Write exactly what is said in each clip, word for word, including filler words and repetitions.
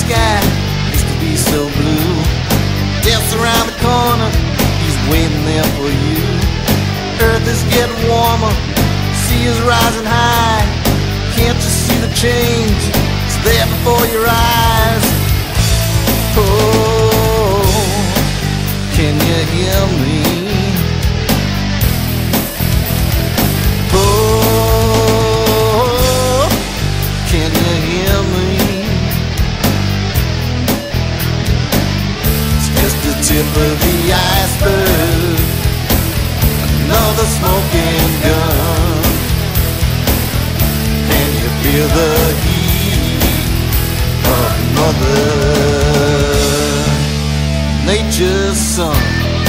sky used to be so blue. Death's around the corner, he's waiting there for you. Earth is getting warmer, sea is rising high. Can't you see the change? It's there before your eyes. Oh, can you hear me? Oh, can you hear me? It's just the tip of the iceberg, another smoking gun. Can you feel the heat of Mother Nature's sun?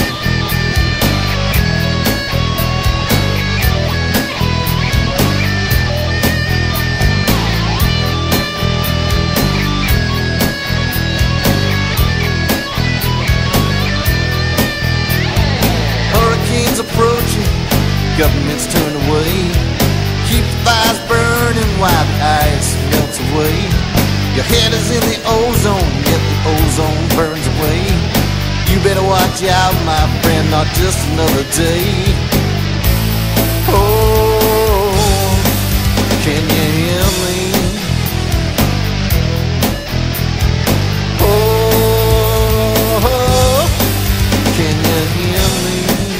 Approaching, governments turn away. Keep the fires burning while the ice melts away. Your head is in the ozone, yet the ozone burns away. You better watch out, my friend, not just another day. Oh, can you hear me? Oh, can you hear me?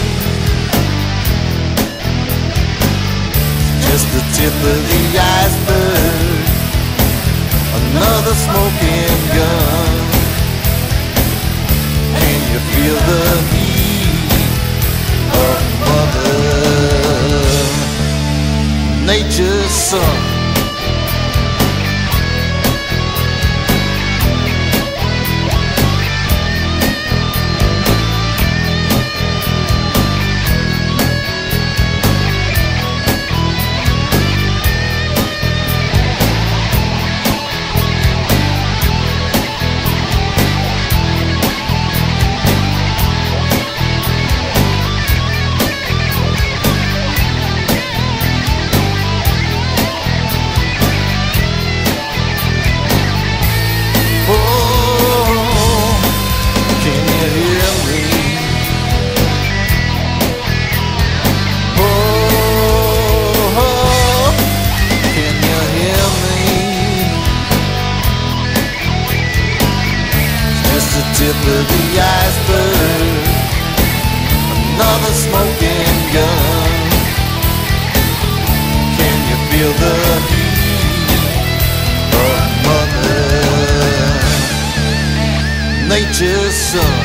Just the tip of the iceberg, another smoking gun. Can you feel the heat of Mother Nature's sun? Tip of the iceberg, another smoking gun. Can you feel the heat of Mother Nature's sun?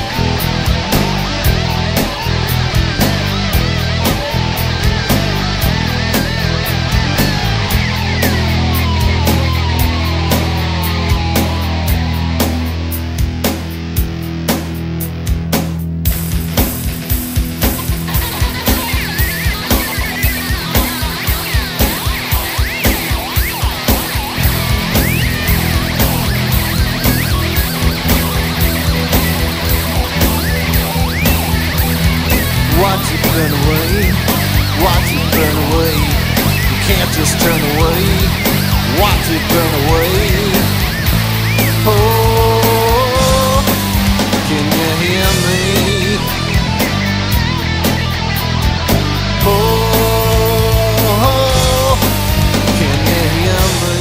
Watch it burn away, watch it burn away. You can't just turn away, watch it burn away. Oh, can you hear me? Oh, can you hear me?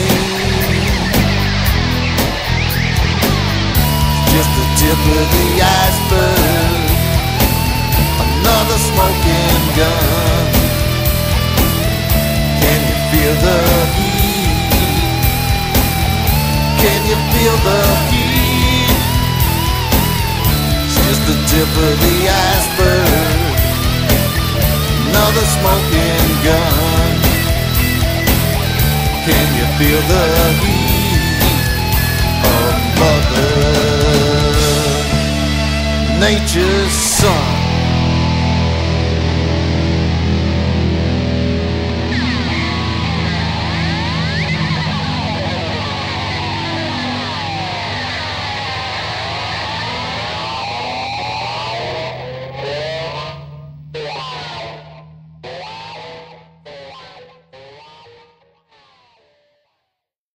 Just the tip of the iceberg, another smoking gun. Can you feel the heat? Can you feel the heat? It's just the tip of the iceberg, another smoking gun. Can you feel the heat of Mother Nature's sun?